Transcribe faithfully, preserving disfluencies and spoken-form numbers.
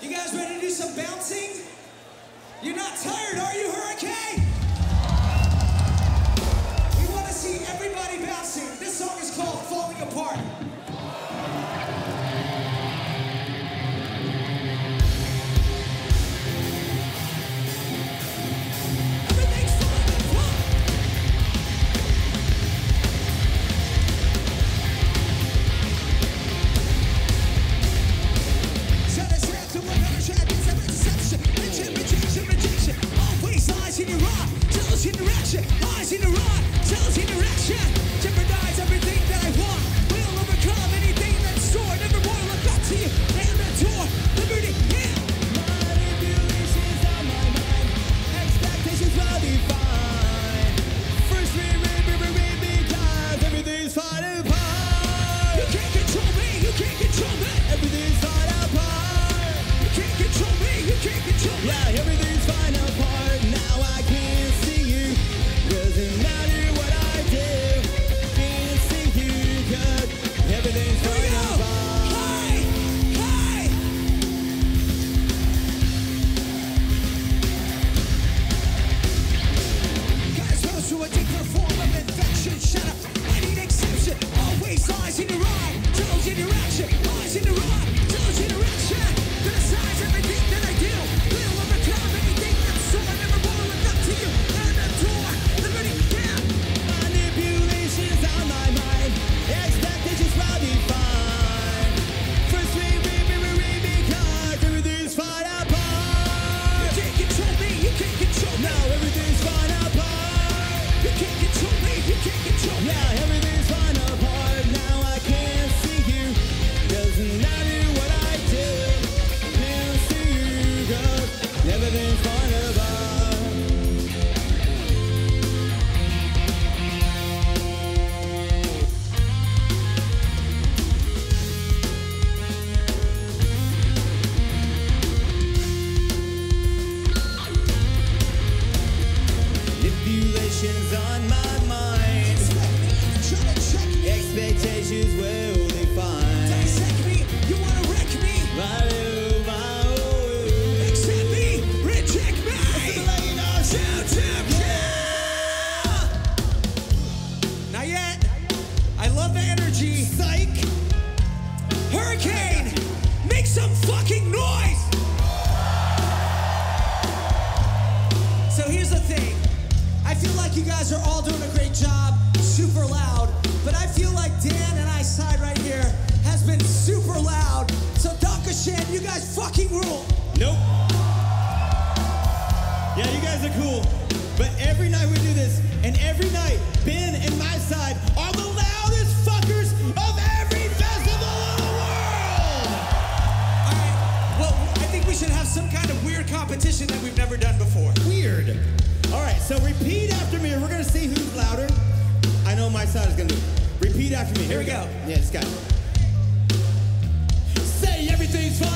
You guys ready to do some bouncing? You're not tired, are you, Hurricane? We want to see everybody bouncing. This song is called Falling Apart. Eyes in the rod, tells in direction. Jeopardize everything that I want. We'll overcome anything that's stored. Nevermore look up to you and adore. Liberty, yeah. Manipulations on my mind. Expectations will be fine. First we read, we read because everything's falling apart. You can't control me, you can't control me. Everything's falling apart. You can't control me, you can't control me. Yeah, everything's falling apart. Now I can't see you. Doesn't matter what I do, can't see you, cause everything's falling apart. Hi, hi. Guys, goes through a deeper form of infection. Shut up, I need exception. Always eyes in the right, toes in direction. Eyes in the right, toes in direction. Criticize everything that I do. Will overcome anything that's so I never want to look up to you and adore. Manipulations on my mind. Expectations will be fine. First we read, we read because everything's falling apart. You can't control me, you can't control me. Now everything's falling apart. You can't control me, you can't control me. Yeah, everything's falling apart. Now I can't see you. Doesn't matter what I do. Can't see you, cause everything's falling apart. Manipulations on my mind. Expectations will define. Dissect me, you wanna wreck me. Accept me, reject me. Shoot, shoot, kill. Not yet. I love the energy. Psych. Hurricane, make some fucking noise. So here's the thing. I feel like you guys are all doing a great job, super loud, but I feel like Dan and I side right here has been super loud. So Donkashan, you guys fucking rule. Nope. Yeah, you guys are cool. But every night we do this, and every night, Ben and my side are the loudest fuckers of every festival in the world! All right, well, I think we should have some kind of weird competition that we've never done before. Weird. All right, so repeat after me, and we're gonna see who's louder. I know my side is gonna do it. Repeat after me. Here we go. Yeah, this guy. Say everything's fine.